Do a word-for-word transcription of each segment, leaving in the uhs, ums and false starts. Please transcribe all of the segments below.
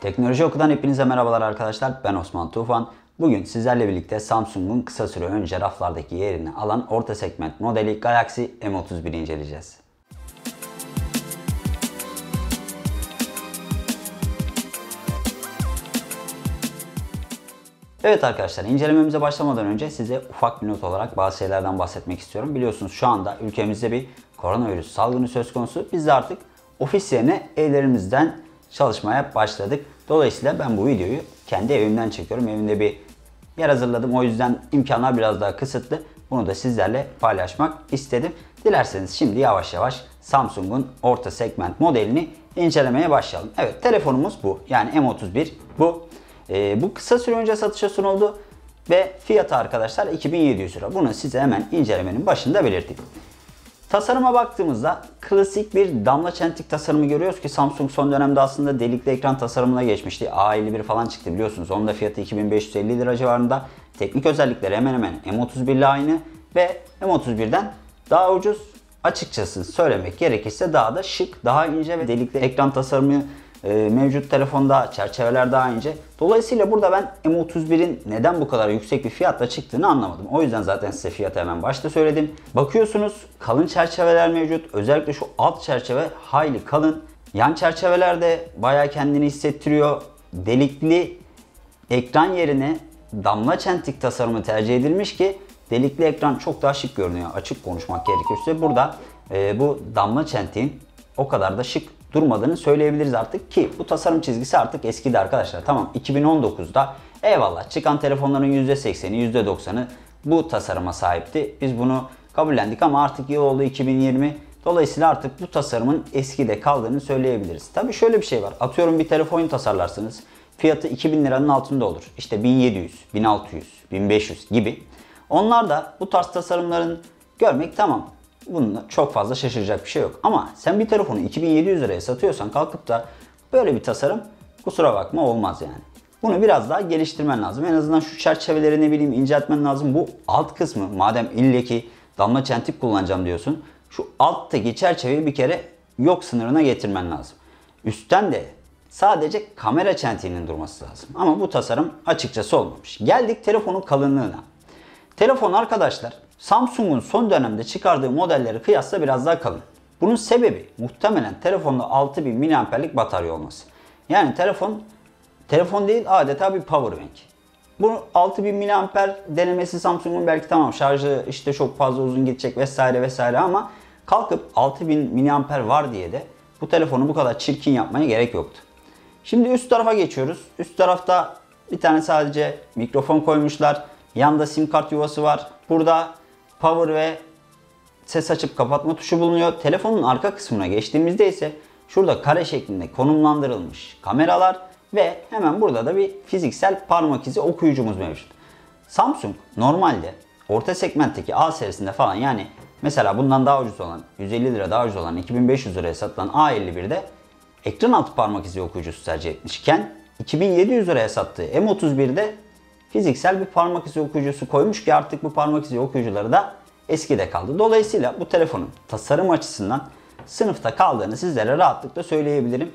Teknoloji Oku'dan hepinize merhabalar arkadaşlar. Ben Osman Tufan. Bugün sizlerle birlikte Samsung'un kısa süre önce raflardaki yerini alan orta segment modeli Galaxy M otuz bir'i inceleyeceğiz. Evet arkadaşlar, incelememize başlamadan önce size ufak bir not olarak bazı şeylerden bahsetmek istiyorum. Biliyorsunuz şu anda ülkemizde bir koronavirüs salgını söz konusu. Biz de artık ofis yerine evlerimizden çalışmaya başladık. Dolayısıyla ben bu videoyu kendi evimden çekiyorum. Evimde bir yer hazırladım. O yüzden imkanlar biraz daha kısıtlı. Bunu da sizlerle paylaşmak istedim. Dilerseniz şimdi yavaş yavaş Samsung'un orta segment modelini incelemeye başlayalım. Evet, telefonumuz bu. Yani M otuz bir bu. Ee, bu kısa süre önce satışa sunuldu. Ve fiyatı arkadaşlar iki bin yedi yüz lira. Bunu size hemen incelemenin başında belirteyim. Tasarıma baktığımızda klasik bir damla çentik tasarımı görüyoruz ki Samsung son dönemde aslında delikli ekran tasarımına geçmişti. A elli bir falan çıktı biliyorsunuz. Onun da fiyatı iki bin beş yüz elli lira civarında. Teknik özellikleri hemen hemen M otuz bir ile aynı ve M otuz birden daha ucuz. Açıkçası söylemek gerekirse daha da şık, daha ince ve delikli ekran tasarımı e, mevcut telefonda, çerçeveler daha ince. Dolayısıyla burada ben M otuz bir'in neden bu kadar yüksek bir fiyatla çıktığını anlamadım. O yüzden zaten size fiyatı hemen başta söyledim. Bakıyorsunuz kalın çerçeveler mevcut. Özellikle şu alt çerçeve hayli kalın. Yan çerçeveler de bayağı kendini hissettiriyor. Delikli ekran yerine damla çentik tasarımı tercih edilmiş ki delikli ekran çok daha şık görünüyor. Açık konuşmak gerekirse burada e, bu damla çentiğin o kadar da şık durmadığını söyleyebiliriz artık ki bu tasarım çizgisi artık eskidi arkadaşlar. Tamam, iki bin on dokuzda eyvallah çıkan telefonların yüzde sekseni yüzde doksanı bu tasarıma sahipti. Biz bunu kabullendik ama artık yıl oldu iki bin yirmi. Dolayısıyla artık bu tasarımın eskide kaldığını söyleyebiliriz. Tabii şöyle bir şey var. Atıyorum bir telefon tasarlarsınız. Fiyatı iki bin liranın altında olur. İşte bin yedi yüz, bin altı yüz, bin beş yüz gibi. Onlar da bu tarz tasarımların görmek tamam. Bununla çok fazla şaşıracak bir şey yok. Ama sen bir telefonu iki bin yedi yüz liraya satıyorsan kalkıp da böyle bir tasarım kusura bakma olmaz yani. Bunu biraz daha geliştirmen lazım. En azından şu çerçeveleri ne bileyim inceltmen lazım. Bu alt kısmı madem ille ki damla çentik kullanacağım diyorsun. Şu alttaki çerçeveyi bir kere yok sınırına getirmen lazım. Üstten de sadece kamera çentiğinin durması lazım. Ama bu tasarım açıkçası olmamış. Geldik telefonun kalınlığına. Telefon arkadaşlar Samsung'un son dönemde çıkardığı modelleri kıyasla biraz daha kalın. Bunun sebebi muhtemelen telefonda altı bin miliamperlik batarya olması. Yani telefon telefon değil adeta bir powerbank. Bu altı bin miliamper denemesi Samsung'un belki tamam şarjı işte çok fazla uzun gidecek vesaire vesaire ama kalkıp altı bin miliamper var diye de bu telefonu bu kadar çirkin yapmaya gerek yoktu. Şimdi üst tarafa geçiyoruz. Üst tarafta bir tane sadece mikrofon koymuşlar. Yanda sim kart yuvası var. Burada power ve ses açıp kapatma tuşu bulunuyor. Telefonun arka kısmına geçtiğimizde ise şurada kare şeklinde konumlandırılmış kameralar ve hemen burada da bir fiziksel parmak izi okuyucumuz mevcut. Samsung normalde orta segmentteki A serisinde falan yani mesela bundan daha ucuz olan yüz elli lira daha ucuz olan iki bin beş yüz liraya satılan A elli birde ekran altı parmak izi okuyucusu tercih etmişken iki bin yedi yüz liraya sattığı M otuz birde fiziksel bir parmak izi okuyucusu koymuş ki artık bu parmak izi okuyucuları da eskide kaldı. Dolayısıyla bu telefonun tasarım açısından sınıfta kaldığını sizlere rahatlıkla söyleyebilirim.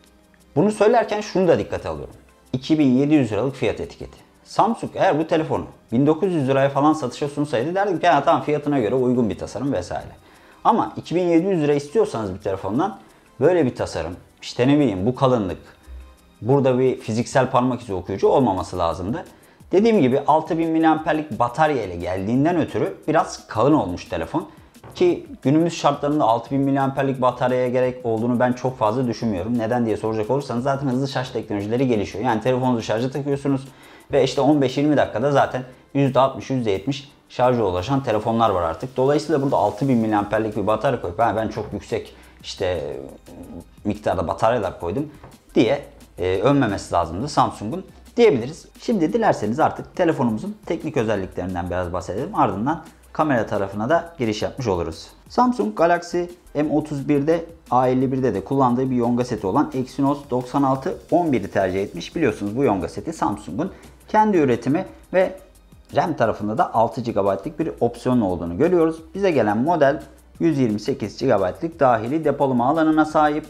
Bunu söylerken şunu da dikkate alıyorum. iki bin yedi yüz liralık fiyat etiketi. Samsung eğer bu telefonu bin dokuz yüz liraya falan satışa sunsaydı derdim ki ya tamam fiyatına göre uygun bir tasarım vesaire. Ama iki bin yedi yüz lira istiyorsanız bir telefondan böyle bir tasarım, işte ne bileyim bu kalınlık, burada bir fiziksel parmak izi okuyucu olmaması lazımdı. Dediğim gibi altı bin miliamperlik batarya ile geldiğinden ötürü biraz kalın olmuş telefon. Ki günümüz şartlarında altı bin miliamperlik bataryaya gerek olduğunu ben çok fazla düşünmüyorum. Neden diye soracak olursanız zaten hızlı şarj teknolojileri gelişiyor. Yani telefonunuzu şarja takıyorsunuz ve işte on beş yirmi dakikada zaten yüzde altmış yüzde yetmiş şarja ulaşan telefonlar var artık. Dolayısıyla burada altı bin miliamperlik bir batarya koyup ben çok yüksek işte miktarda bataryalar koydum diye e, övmemesi lazımdı Samsung'un diyebiliriz. Şimdi dilerseniz artık telefonumuzun teknik özelliklerinden biraz bahsedelim. Ardından kamera tarafına da giriş yapmış oluruz. Samsung Galaxy M otuz birde A elli birde de kullandığı bir yonga seti olan Exynos doksan altı on bir'i tercih etmiş. Biliyorsunuz bu yonga seti Samsung'un kendi üretimi ve RAM tarafında da altı gigabaytlık bir opsiyon olduğunu görüyoruz. Bize gelen model yüz yirmi sekiz gigabaytlık dahili depolama alanına sahip.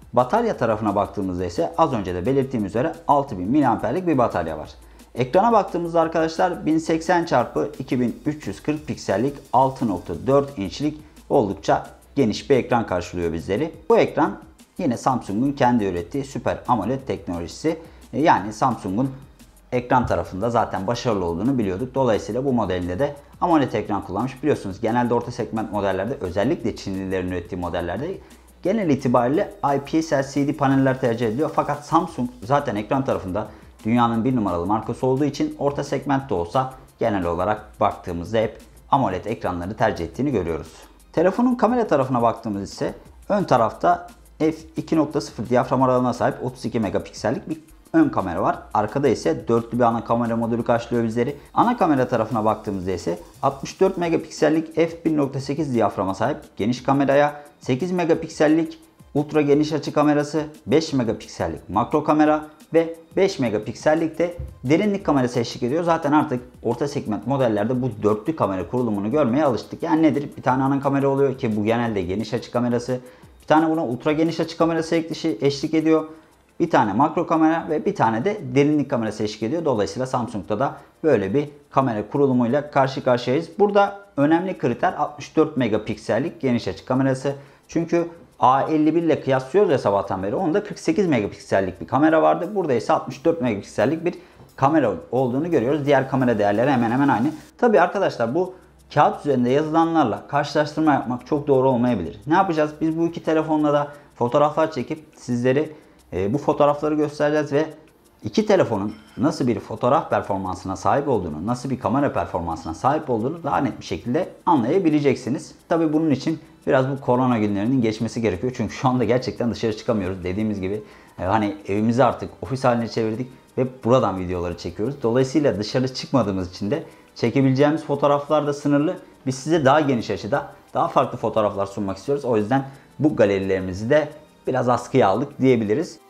Batarya tarafına baktığımızda ise az önce de belirttiğim üzere altı bin miliamperlik bir batarya var. Ekrana baktığımızda arkadaşlar bin seksen çarpı iki bin üç yüz kırk piksellik altı nokta dört inçlik oldukça geniş bir ekran karşılıyor bizleri. Bu ekran yine Samsung'un kendi ürettiği Super AMOLED teknolojisi. Yani Samsung'un ekran tarafında zaten başarılı olduğunu biliyorduk. Dolayısıyla bu modelinde de AMOLED ekran kullanmış. Biliyorsunuz genelde orta segment modellerde, özellikle Çinlilerin ürettiği modellerde genel itibariyle I P S L C D paneller tercih ediliyor. Fakat Samsung zaten ekran tarafında dünyanın bir numaralı markası olduğu için orta segment de olsa genel olarak baktığımızda hep AMOLED ekranları tercih ettiğini görüyoruz. Telefonun kamera tarafına baktığımız ise ön tarafta f iki nokta sıfır diyafram aralığına sahip otuz iki megapiksellik bir ön kamera var. Arkada ise dörtlü bir ana kamera modülü karşılıyor bizleri. Ana kamera tarafına baktığımızda ise altmış dört megapiksellik f bir nokta sekiz diyaframa sahip geniş kameraya, sekiz megapiksellik ultra geniş açı kamerası, beş megapiksellik makro kamera ve beş megapiksellik de derinlik kamerası eşlik ediyor. Zaten artık orta segment modellerde bu dörtlü kamera kurulumunu görmeye alıştık. Yani nedir? Bir tane ana kamera oluyor ki bu genelde geniş açı kamerası. Bir tane buna ultra geniş açı kamerası eşlik ediyor. Bir tane makro kamera ve bir tane de derinlik kamerası eşlik ediyor. Dolayısıyla Samsung'da da böyle bir kamera kurulumuyla karşı karşıyayız. Burada önemli kriter altmış dört megapiksellik geniş açı kamerası. Çünkü A elli bir ile kıyaslıyoruz ya sabahtan beri. Onda kırk sekiz megapiksellik bir kamera vardı. Burada ise altmış dört megapiksellik bir kamera olduğunu görüyoruz. Diğer kamera değerleri hemen hemen aynı. Tabii arkadaşlar bu kağıt üzerinde yazılanlarla karşılaştırma yapmak çok doğru olmayabilir. Ne yapacağız? Biz bu iki telefonla da fotoğraflar çekip sizleri e, bu fotoğrafları göstereceğiz ve iki telefonun nasıl bir fotoğraf performansına sahip olduğunu, nasıl bir kamera performansına sahip olduğunu daha net bir şekilde anlayabileceksiniz. Tabii bunun için biraz bu korona günlerinin geçmesi gerekiyor. Çünkü şu anda gerçekten dışarı çıkamıyoruz. Dediğimiz gibi e, hani evimizi artık ofis haline çevirdik ve buradan videoları çekiyoruz. Dolayısıyla dışarı çıkmadığımız için de çekebileceğimiz fotoğraflar da sınırlı. Biz size daha geniş açıda, daha farklı fotoğraflar sunmak istiyoruz. O yüzden bu galerilerimizi de biraz askıya aldık diyebiliriz.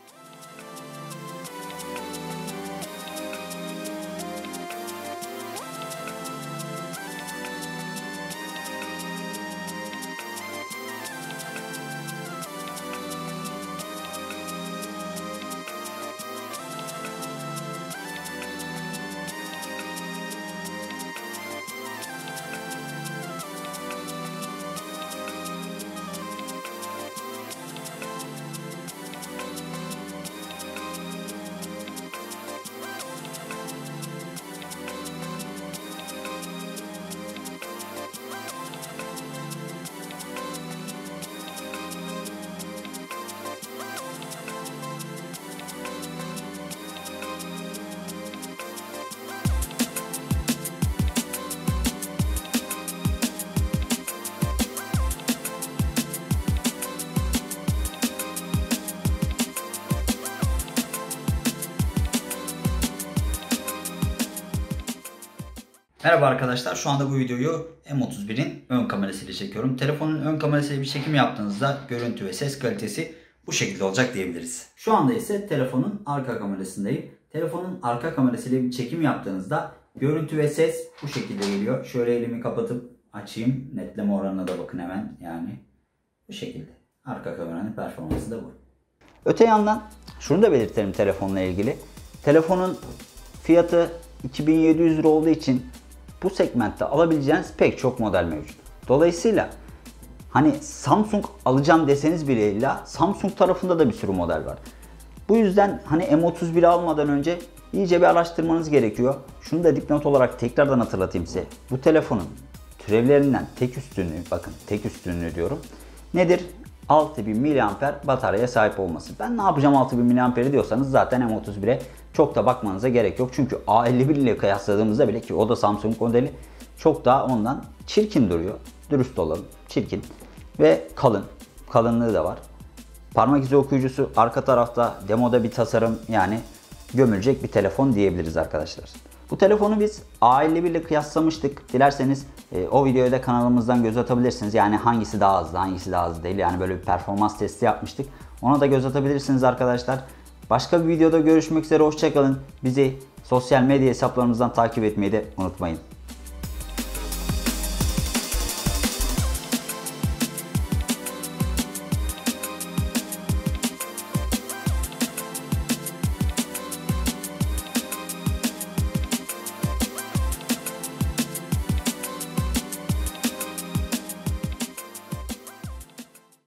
Merhaba arkadaşlar, şu anda bu videoyu M otuz birin ön kamerasıyla çekiyorum. Telefonun ön kamerasıyla bir çekim yaptığınızda görüntü ve ses kalitesi bu şekilde olacak diyebiliriz. Şu anda ise telefonun arka kamerasındayım. Telefonun arka kamerasıyla bir çekim yaptığınızda görüntü ve ses bu şekilde geliyor. Şöyle elimi kapatıp açayım. Netleme oranına da bakın hemen. Yani bu şekilde. Arka kameranın performansı da bu. Öte yandan şunu da belirtelim telefonla ilgili. Telefonun fiyatı iki bin yedi yüz lira olduğu için bu segmentte alabileceğiniz pek çok model mevcut. Dolayısıyla hani Samsung alacağım deseniz bile illa Samsung tarafında da bir sürü model var. Bu yüzden hani M otuz bir almadan önce iyice bir araştırmanız gerekiyor. Şunu da dipnot olarak tekrardan hatırlatayım size. Bu telefonun türevlerinden tek üstünlüğü, bakın tek üstünlüğü diyorum. Nedir? altı bin miliamper bataryaya sahip olması. Ben ne yapacağım altı bin miliamperi diyorsanız zaten M otuz bire çok da bakmanıza gerek yok. Çünkü A elli bir ile kıyasladığımızda bile, ki o da Samsung modeli, çok daha ondan çirkin duruyor. Dürüst olalım. Çirkin. Ve kalın. Kalınlığı da var. Parmak izi okuyucusu arka tarafta, demoda bir tasarım, yani gömülecek bir telefon diyebiliriz arkadaşlar. Bu telefonu biz A elli bir ile kıyaslamıştık. Dilerseniz e, o videoya da kanalımızdan göz atabilirsiniz. Yani hangisi daha hızlı, hangisi daha hızlı değil. Yani böyle bir performans testi yapmıştık. Ona da göz atabilirsiniz arkadaşlar. Başka bir videoda görüşmek üzere. Hoşça kalın. Bizi sosyal medya hesaplarımızdan takip etmeyi de unutmayın.